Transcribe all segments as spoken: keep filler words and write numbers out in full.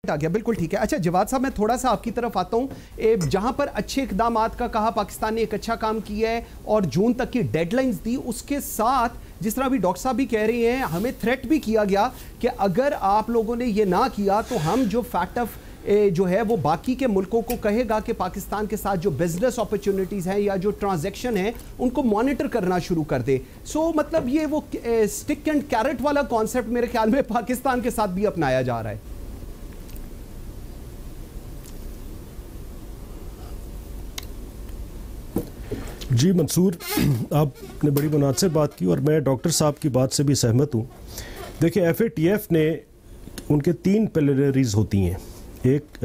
آ گیا. بالکل ٹھیک ہے. اچھا جواد صاحب میں تھوڑا سا آپ کی طرف آتا ہوں. جہاں پر اچھے اقدامات کا کہا پاکستان نے ایک اچھا کام کیا ہے اور جون تک کی ڈیڈ لائنز دی, اس کے ساتھ جس طرح بھی ڈاکٹر صاحب بھی کہہ رہے ہیں ہمیں تھریٹ بھی کیا گیا کہ اگر آپ لوگوں نے یہ نہ کیا تو ہم جو فیکٹ آف جو ہے وہ باقی کے ملکوں کو کہے گا کہ پاکستان کے ساتھ جو بزنس اپرچونٹیز ہیں یا جو ٹرانزیکشن ہیں ان کو مانیٹر کرنا شروع کر دے. سو مطلب یہ وہ سٹک اینڈ کیرٹ والا کانسیپٹ میرے خیال میں پاکستان کے ساتھ بھی اپنایا جا رہا ہے. جی منصور, آپ نے بڑی مناسب بات کی اور میں ڈاکٹر صاحب کی بات سے بھی سہمت ہوں. دیکھیں ایف اے ٹی ایف نے ان کے تین پلیریز ہوتی ہیں, ایک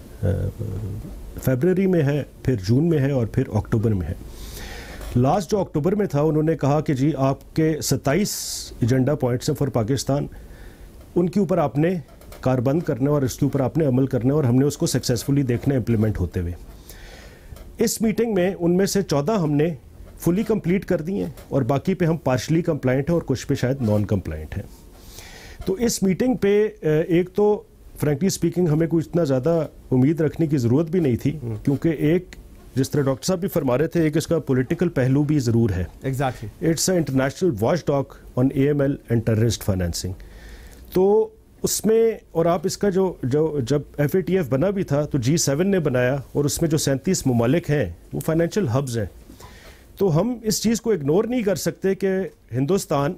فیبرری میں ہے, پھر جون میں ہے اور پھر اکتوبر میں ہے. لاسٹ جو اکتوبر میں تھا انہوں نے کہا کہ جی آپ کے ستائیس ایجنڈا پوائنٹس ہیں فار پاکستان, ان کے اوپر آپ نے کاربند کرنا اور اس کے اوپر آپ نے عمل کرنا اور ہم نے اس کو سکسیزفلی دیکھنا امپلیمنٹ ہوتے ہوئے. اس میٹنگ میں ان میں سے چودہ ہم نے فلی کمپلیٹ کر دی ہیں اور باقی پہ ہم پارشلی کمپلائنٹ ہیں اور کچھ پہ شاید نان کمپلائنٹ ہیں. تو اس میٹنگ پہ ایک تو فرینکلی سپیکنگ ہمیں کوئی اتنا زیادہ امید رکھنے کی ضرورت بھی نہیں تھی, کیونکہ ایک جس طرح ڈاکٹر صاحب بھی فرما رہے تھے ایک اس کا پولیٹیکل پہلو بھی ضرور ہے. Exactly it's a international watchdog on A M L and terrorist financing. تو اس میں اور آپ اس کا جو جو جب ایف اے ٹی ایف بنا بھی تھا تو جی سیون نے بنایا اور اس میں جو سینتیس ممالک ہیں وہ فائنینشیل ہبز ہیں. تو ہم اس چیز کو اگنور نہیں کر سکتے کہ ہندوستان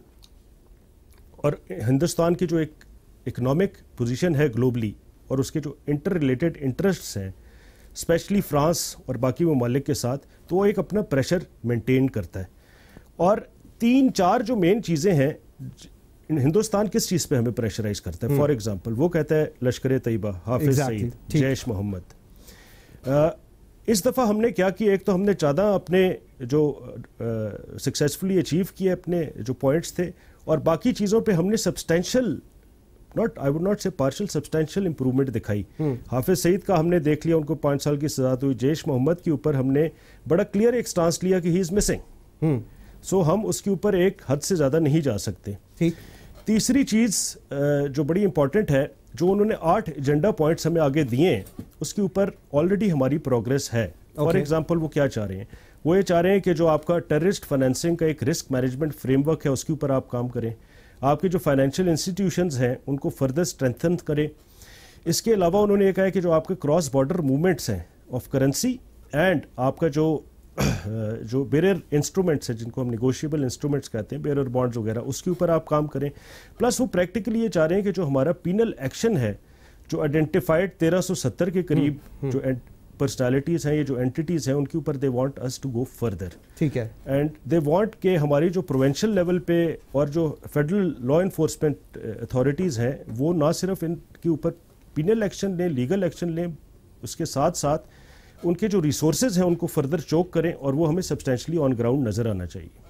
اور ہندوستان کی جو ایک اکنامک پوزیشن ہے گلوبلی اور اس کے جو انٹر ریلیٹڈ انٹرسٹس ہیں اسپیشلی فرانس اور باقی ممالک کے ساتھ, تو وہ ایک اپنا پریشر مینٹین کرتا ہے. اور تین چار جو مین چیزیں ہیں ہندوستان کس چیز پہ ہمیں پریشرائز کرتا ہے. فار ایگزامپل وہ کہتا ہے لشکر طیبہ, حافظ سعید, جیش محمد. اس دفعہ ہم نے کیا کیا, ایک تو ہم نے چودہ اپنے جو سکسیزفلی اچیو کیے اپنے جو پوائنٹس تھے, اور باقی چیزوں پہ ہم نے substantial not I would not say partial substantial improvement دکھائی. حافظ سعید کا ہم نے دیکھ لیا, ان کو پانچ سال کی سزا ہوئی. جیش محمد کے اوپر ہم نے بڑا کلیئر ایک سٹانس لیا کہ ہی از مسنگ, سو ہم اس کے اوپر ایک حد سے زیادہ نہیں جا سکتے. تیسری چیز جو بڑی امپورٹنٹ ہے, جو انہوں نے آٹھ ایجنڈا پوائنٹس ہمیں آگے دیے ہیں اس کے اوپر آلریڈی ہماری پروگرس ہے. فار ایگزامپل وہ کیا چاہ رہے ہیں, وہ یہ چاہ رہے ہیں کہ جو آپ کا ٹیررسٹ فائنینسنگ کا ایک رسک مینجمنٹ فریم ورک ہے اس کے اوپر آپ کام کریں, آپ کے جو فائنینشیل انسٹیٹیوشنز ہیں ان کو فردر اسٹرینتھن کریں. اس کے علاوہ انہوں نے یہ کہا ہے کہ جو آپ کے کراس بارڈر موومنٹس ہیں آف کرنسی اینڈ آپ کا جو جو بیرر انسٹرومنٹس ہیں جن کو ہم نیگوشیبل انسٹرومنٹس کہتے ہیں, بیرر بانڈز وغیرہ, اس کے اوپر آپ کام کریں. پلس وہ پریکٹیکلی یہ چاہ رہے ہیں کہ جو ہمارا پینل ایکشن ہے, جو آئیڈینٹیفائڈ تیرہ سو ستر کے قریب جو پرسنالٹیز ہیں, یہ جو اینٹیٹیز ہیں, ان کے اوپر they want us to go further. ٹھیک ہے. اینڈ دے وانٹ کہ ہماری جو پروونشل لیول پہ اور جو فیڈرل لا انفورسمنٹ اتھارٹیز ہیں وہ نہ صرف ان کے اوپر پینل ایکشن لیں, لیگل ایکشن لیں, اس کے ساتھ ساتھ ان کے جو ریسورسز ہیں ان کو فردر چوک کریں, اور وہ ہمیں سبسٹینشلی آن گراؤنڈ نظر آنا چاہیے.